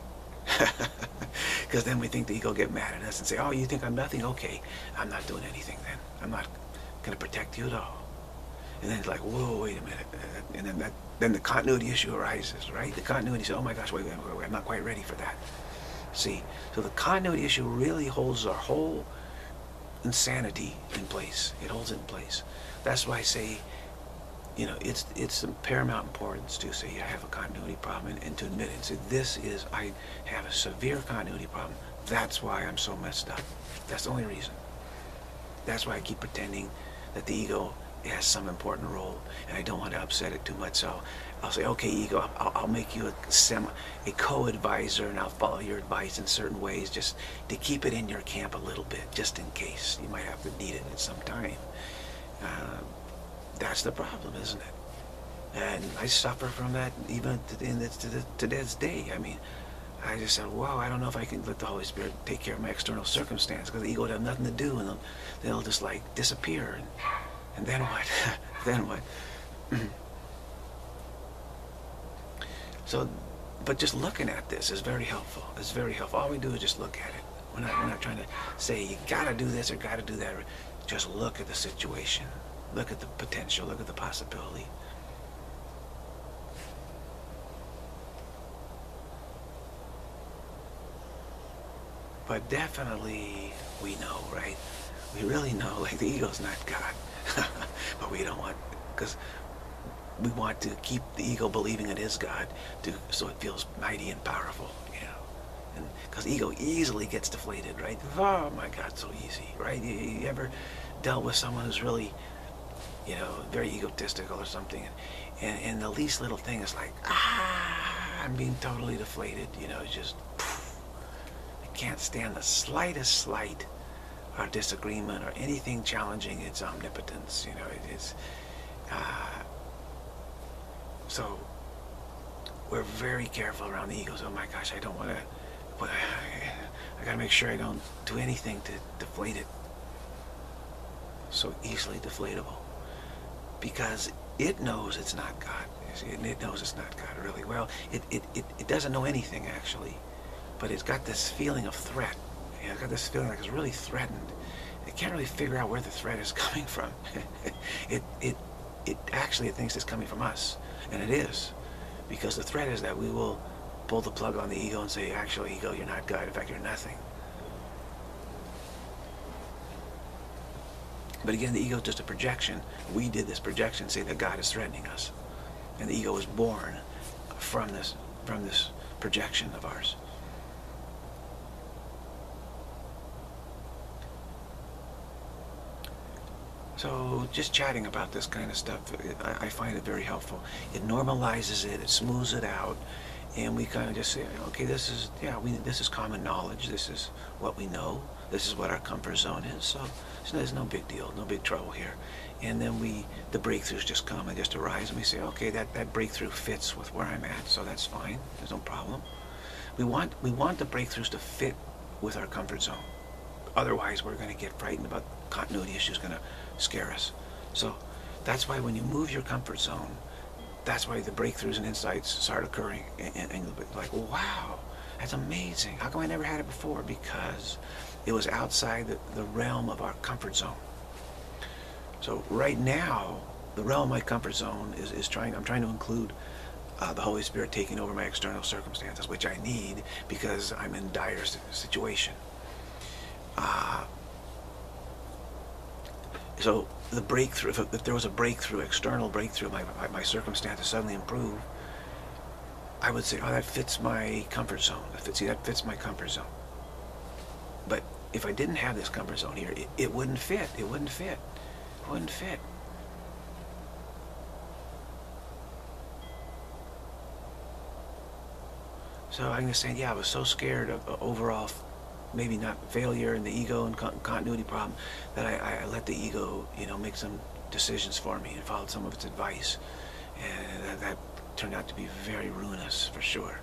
Because then we think the ego will get mad at us and say, oh, you think I'm nothing? Okay, I'm not doing anything then. I'm not going to protect you at all. And then it's like, whoa, wait a minute. And then the continuity issue arises, right? The continuity says, oh my gosh, wait, I'm not quite ready for that. See, so the continuity issue really holds our whole insanity in place. It holds it in place. That's why I say, you know, it's of paramount importance to say I have a continuity problem and to admit it and say, I have a severe continuity problem. That's why I'm so messed up. That's the only reason. That's why I keep pretending that the ego has some important role, and I don't want to upset it too much. So I'll say, okay, ego, I'll make you a co-advisor, and I'll follow your advice in certain ways, just to keep it in your camp a little bit, just in case you might have to need it at some time. That's the problem, isn't it? And I suffer from that even to this day. I mean, I just said, wow, I don't know if I can let the Holy Spirit take care of my external circumstance, because the ego would have nothing to do, and they'll just like disappear. And then what? Then what? So, but just looking at this is very helpful. It's very helpful. All we do is just look at it. We're not trying to say you gotta do this or gotta do that. Just look at the situation. Look at the potential. Look at the possibility. But definitely we know, right? We really know, like, the ego's not God. But we don't want, because we want to keep the ego believing it is God, so it feels mighty and powerful, you know. And because ego easily gets deflated, right? Oh my God, so easy, right? You ever dealt with someone who's really, you know, very egotistical or something, and the least little thing is like, I'm being totally deflated, you know, just poof. I can't stand the slightest slight or disagreement or anything challenging its omnipotence, you know. It's so we're very careful around the egos. Oh my gosh, I don't want to, I gotta make sure I don't do anything to deflate it. So easily deflatable, because it knows it's not God. It knows it's not God really well. It doesn't know anything actually, but it's got this feeling of threat. You know, it's got this feeling like it's really threatened. It can't really figure out where the threat is coming from. It actually thinks it's coming from us, and it is. Because the threat is that we will pull the plug on the ego and say, actually, ego, you're not God. In fact, you're nothing. But again, the ego is just a projection. We did this projection, say that God is threatening us. And the ego was born from this projection of ours. So just chatting about this kind of stuff, I find it very helpful. It normalizes it, it smooths it out, and we kind of just say, okay, this is common knowledge, this is what we know, this is what our comfort zone is, so there's no big deal, no big trouble here. And then the breakthroughs just come and just arise, and we say, okay, that breakthrough fits with where I'm at, so that's fine, there's no problem. We want the breakthroughs to fit with our comfort zone. Otherwise, we're going to get frightened about continuity issues going to scare us. So that's why when you move your comfort zone, that's why the breakthroughs and insights start occurring. And you'll be like, wow, that's amazing. How come I never had it before? Because it was outside the realm of our comfort zone. So right now, the realm of my comfort zone is I'm trying to include the Holy Spirit taking over my external circumstances, which I need because I'm in dire situation. So the breakthrough, if there was a breakthrough, external breakthrough, my circumstances suddenly improve, I would say, oh, that fits my comfort zone. That fits my comfort zone. But if I didn't have this comfort zone here, it wouldn't fit. It wouldn't fit. It wouldn't fit. So I'm just saying, yeah, I was so scared of overall, maybe not failure and the ego and continuity problem, that I let the ego, make some decisions for me and followed some of its advice. And that turned out to be very ruinous, for sure.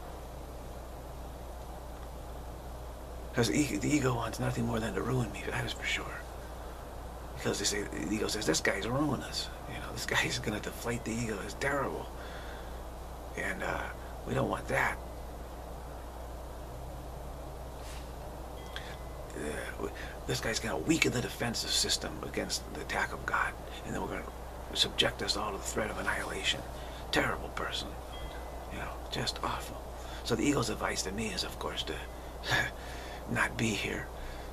Because the ego wants nothing more than to ruin me, that is for sure. Because they say, the ego says, this guy's ruinous. This guy's going to deflate the ego. It's terrible. And we don't want that. This guy's going to weaken the defensive system against the attack of God, and then we're going to subject us all to the threat of annihilation. Terrible person, just awful. So the ego's advice to me is, of course, to not be here.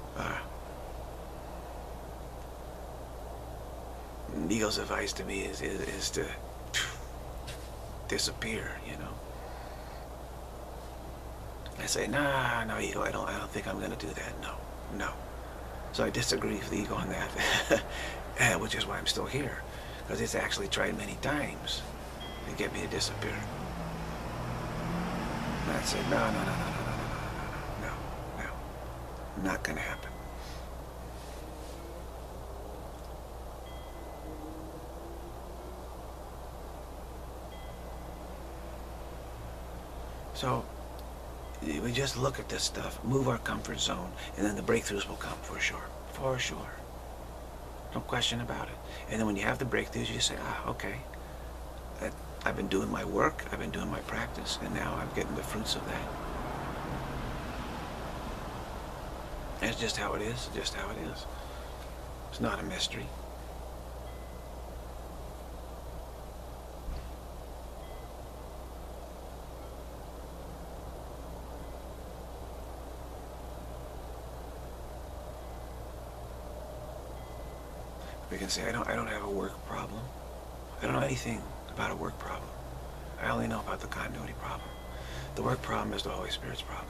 The ego's advice to me is to disappear. I say, no, ego, I don't think I'm going to do that. No. So I disagree with the ego on that, which is why I'm still here, because it's actually tried many times to get me to disappear. And I say, no, not going to happen. So we just look at this stuff, move our comfort zone, and then the breakthroughs will come, for sure. For sure. No question about it. And then when you have the breakthroughs, you just say, okay. I've been doing my work, I've been doing my practice, and now I'm getting the fruits of that. That's just how it is, just how it is. It's not a mystery. We can say, I don't have a work problem. I don't know anything about a work problem. I only know about the continuity problem. The work problem is the Holy Spirit's problem.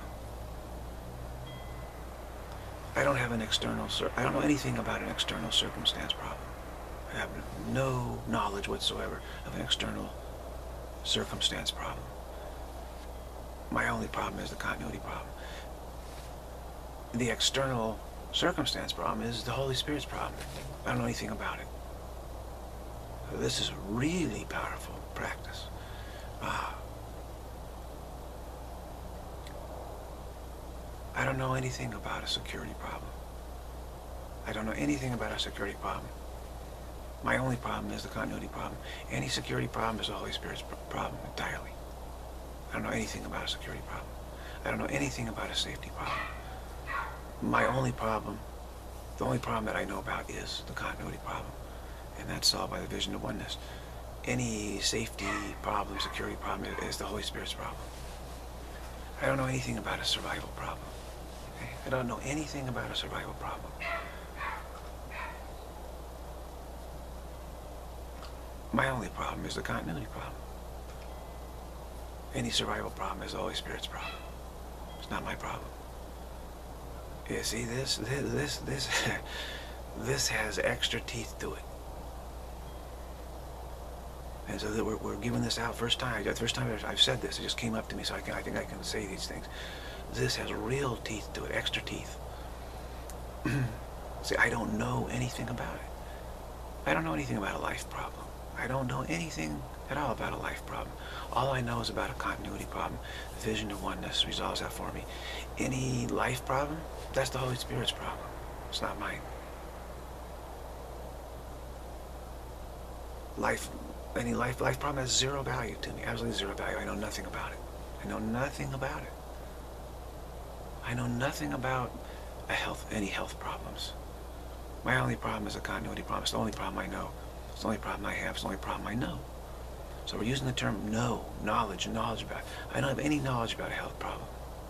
I don't have I don't know anything about an external circumstance problem. I have no knowledge whatsoever of an external circumstance problem. My only problem is the continuity problem. The external circumstance problem is the Holy Spirit's problem. I don't know anything about it. So this is really powerful practice. I don't know anything about a security problem. I don't know anything about a security problem. My only problem is the continuity problem. Any security problem is the Holy Spirit's problem entirely. I don't know anything about a security problem. I don't know anything about a safety problem. My only problem, the only problem that I know about is the continuity problem. And that's solved by the Vision of Oneness. any safety problem, security problem is the Holy Spirit's problem. I don't know anything about a survival problem. Okay? I don't know anything about a survival problem. My only problem is the continuity problem. Any survival problem is the Holy Spirit's problem. It's not my problem. You see, this has extra teeth to it. And so that we're giving this out first time. The first time I've said this, it just came up to me, so I think I can say these things. This has real teeth to it, extra teeth. See, I don't know anything about it. I don't know anything about a life problem. I don't know anything at all about a life problem. All I know is about a continuity problem. The Vision of Oneness resolves that for me. Any life problem, that's the Holy Spirit's problem. It's not mine. Any life problem has zero value to me. Absolutely zero value. I know nothing about it. I know nothing about it. I know nothing about any health problems. My only problem is a continuity problem. It's the only problem I know. It's the only problem I have. It's the only problem I know. So we're using the term know, knowledge about it. I don't have any knowledge about a health problem.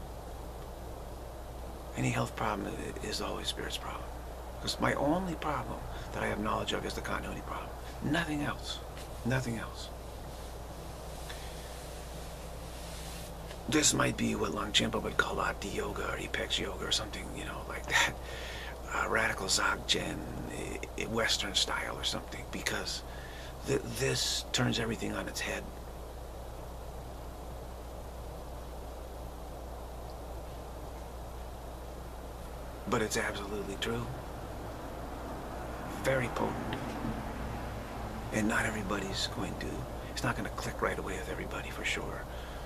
Any health problem is the Holy Spirit's problem. Because my only problem that I have knowledge of is the continuity problem. Nothing else. Nothing else. This might be what Longchenpa would call Bhakti Yoga or Apex Yoga or something, you know, like that. Radical Dzogchen, Western style or something, because this turns everything on its head. But it's absolutely true. Very potent. And not everybody's going to, it's not going to click right away with everybody for sure.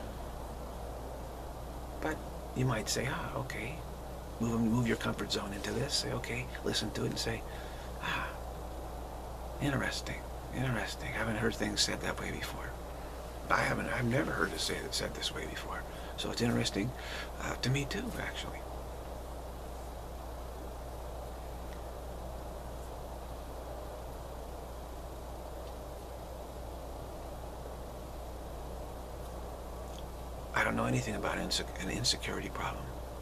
But you might say, okay. Move your comfort zone into this. Say, okay, listen to it and say, interesting. I haven't heard things said that way before. I've never heard it said this way before. So it's interesting to me too, actually. I don't know anything about an insecurity problem.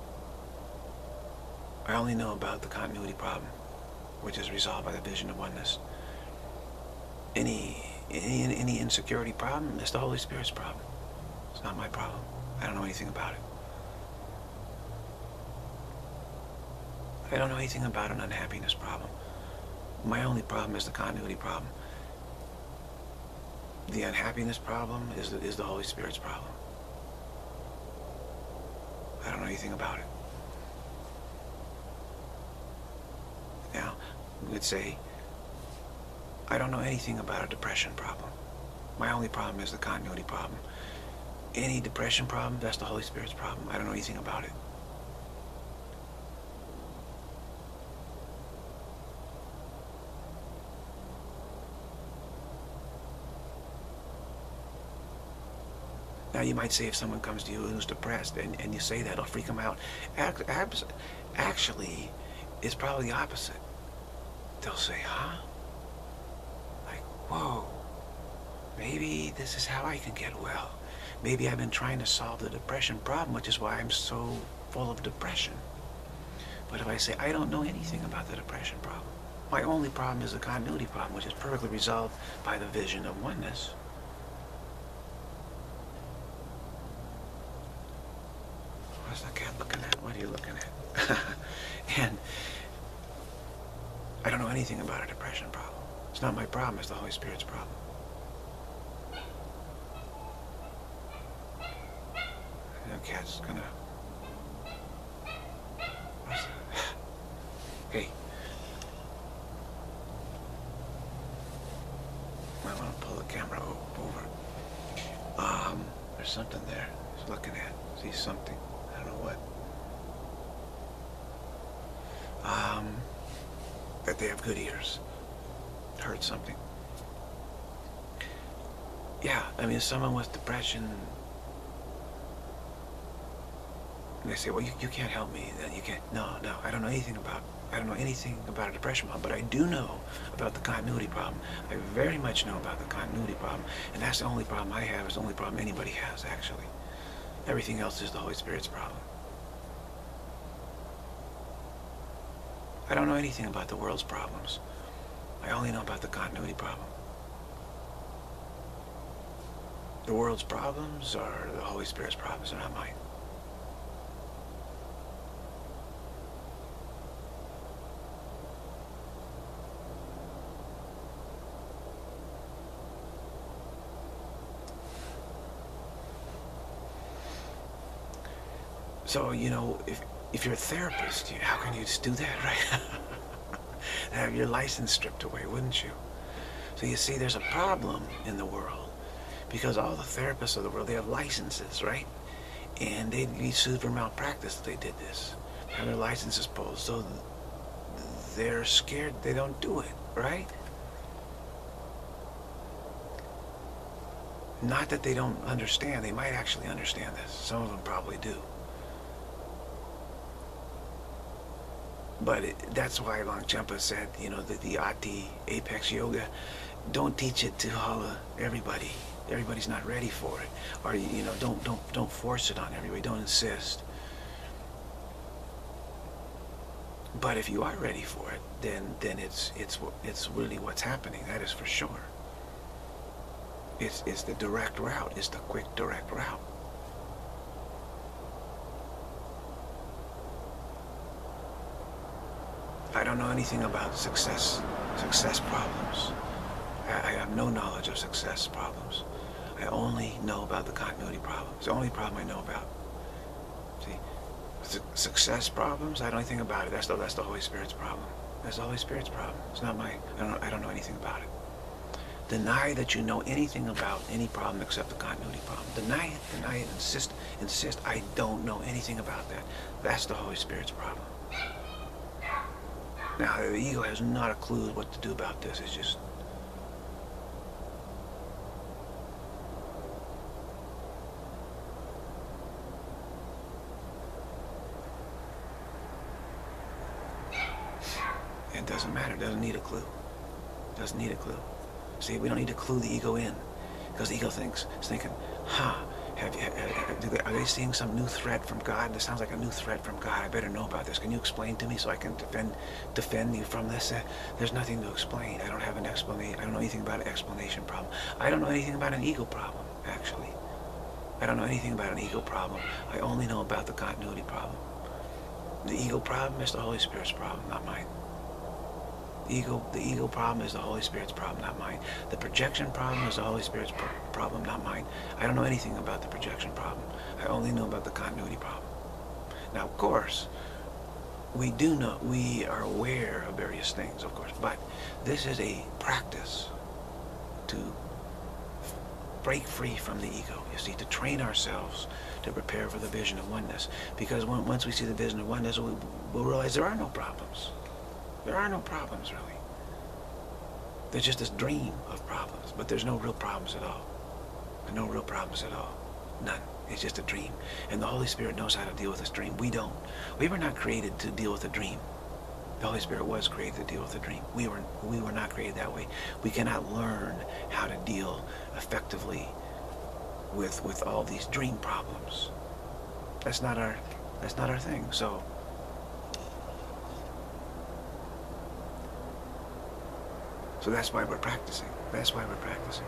I only know about the continuity problem, which is resolved by the Vision of Oneness. Any insecurity problem is the Holy Spirit's problem. It's not my problem. I don't know anything about it. I don't know anything about an unhappiness problem. My only problem is the continuity problem. The unhappiness problem is the Holy Spirit's problem. I don't know anything about it. Now, we would say, I don't know anything about a depression problem. My only problem is the continuity problem. Any depression problem, that's the Holy Spirit's problem. I don't know anything about it. Now you might say if someone comes to you who's depressed and you say that, it'll freak them out. Actually, it's probably the opposite. They'll say, like, whoa, maybe this is how I can get well. Maybe I've been trying to solve the depression problem, which is why I'm so full of depression. But if I say, I don't know anything about the depression problem, my only problem is the continuity problem, which is perfectly resolved by the Vision of Oneness. What's the cat looking at? What are you looking at? And I don't know anything about a depression problem. It's not my problem, it's the Holy Spirit's problem. The cat's gonna... What's that? Hey. I want to pull the camera over. There's something there. He's looking at. Sees something. I don't know what. That they have good ears. Heard something. Yeah, I mean, someone with depression, and they say, well, you can't help me, then you can't. No, I don't know anything about I don't know anything about a depression problem, but I do know about the continuity problem. I very much know about the continuity problem, and that's the only problem I have. It's the only problem anybody has, actually. Everything else is the Holy Spirit's problem. I don't know anything about the world's problems. I only know about the continuity problem. The world's problems are the Holy Spirit's problems, they're not mine. So, you know, if you're a therapist, how can you just do that, right? Have your license stripped away, wouldn't you? So you see, there's a problem in the world because all the therapists of the world, they have licenses, right? And they'd be sued for malpractice if they did this. Have their licenses pulled. So they're scared they don't do it, right? Not that they don't understand. They might actually understand this. Some of them probably do. But that's why Longchenpa said, you know, that the Ati, Apex Yoga, don't teach it to everybody. Everybody's not ready for it. Or, you know, don't force it on everybody. Don't insist. But if you are ready for it, then it's really what's happening. That is for sure. It's the direct route. It's the quick direct route. I don't know anything about success problems. I have no knowledge of success problems. I only know about the continuity problem. It's the only problem I know about. See, success problems, I don't know anything about it. That's the Holy Spirit's problem. That's the Holy Spirit's problem. It's not mine. I don't know anything about it. Deny that you know anything about any problem except the continuity problem. Deny it, insist, I don't know anything about that. That's the Holy Spirit's problem. Now, the ego has not a clue what to do about this. It's just... It doesn't matter. It doesn't need a clue. It doesn't need a clue. See, we don't need to clue the ego in. Because the ego is thinking, are they seeing some new threat from God? This sounds like a new threat from God. I better know about this. Can you explain to me so I can defend you from this? There's nothing to explain. I don't have an explanation. I don't know anything about an explanation problem. I don't know anything about an ego problem, actually. I don't know anything about an ego problem. I only know about the continuity problem. The ego problem is the Holy Spirit's problem, not mine. The ego problem is the Holy Spirit's problem, not mine. The projection problem is the Holy Spirit's problem, not mine. I don't know anything about the projection problem. I only know about the continuity problem. Now, of course, we are aware of various things, of course, but this is a practice to break free from the ego, you see, to train ourselves to prepare for the vision of oneness. Because once we see the vision of oneness, we'll realize there are no problems. There are no problems, really. There's just this dream of problems, but there's no real problems at all. There are no real problems at all. None. It's just a dream. And the Holy Spirit knows how to deal with this dream. We don't. We were not created to deal with a dream. The Holy Spirit was created to deal with a dream. We were not created that way. We cannot learn how to deal effectively with all these dream problems. That's not our thing. So that's why we're practicing. That's why we're practicing.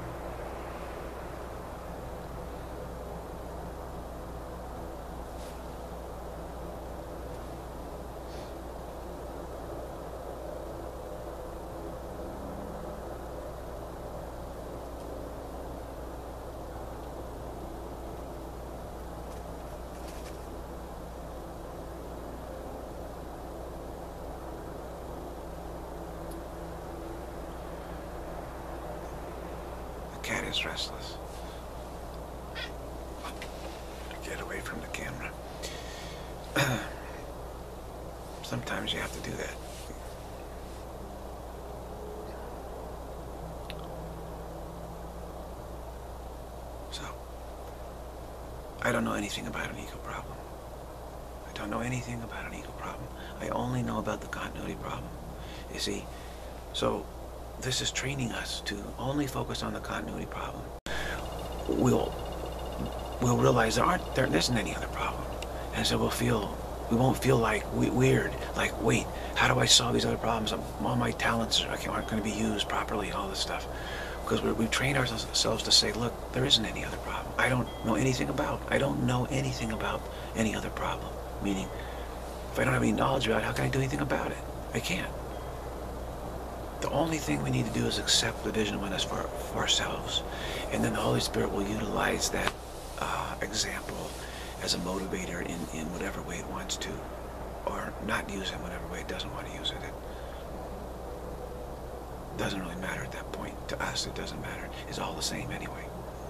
Cat is restless. Get away from the camera. Sometimes you have to do that. So, I don't know anything about an ego problem. Don't know anything about an ego problem. I only know about the continuity problem. You see? So this is training us to only focus on the continuity problem. We'll realize there isn't any other problem. And so we won't feel like weird, like, wait, how do I solve these other problems? All my talents aren't going to be used properly, all this stuff. Because we've trained ourselves to say, look, there isn't any other problem. I don't know anything about any other problem. Meaning, if I don't have any knowledge about it, how can I do anything about it? I can't. The only thing we need to do is accept the vision of oneness for ourselves. And then the Holy Spirit will utilize that example as a motivator in whatever way it wants to, or not use it in whatever way it doesn't want to use it. It doesn't really matter at that point. To us, it doesn't matter. It's all the same anyway.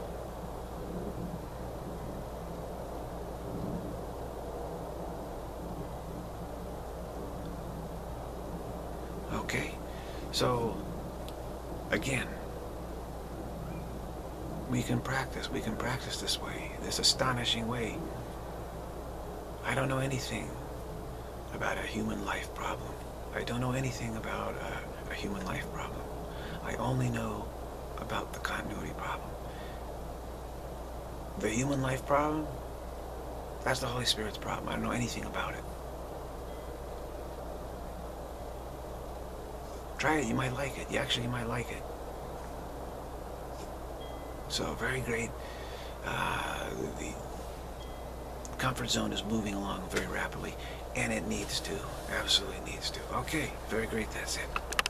Okay, so again, we can practice this way, this astonishing way. I don't know anything about a human life problem. I don't know anything about a human life problem. I only know about the continuity problem. The human life problem, that's the Holy Spirit's problem. I don't know anything about it. Try it, you might like it. You might like it. So very great. The comfort zone is moving along very rapidly, and it needs to, absolutely needs to. Okay, very great, that's it.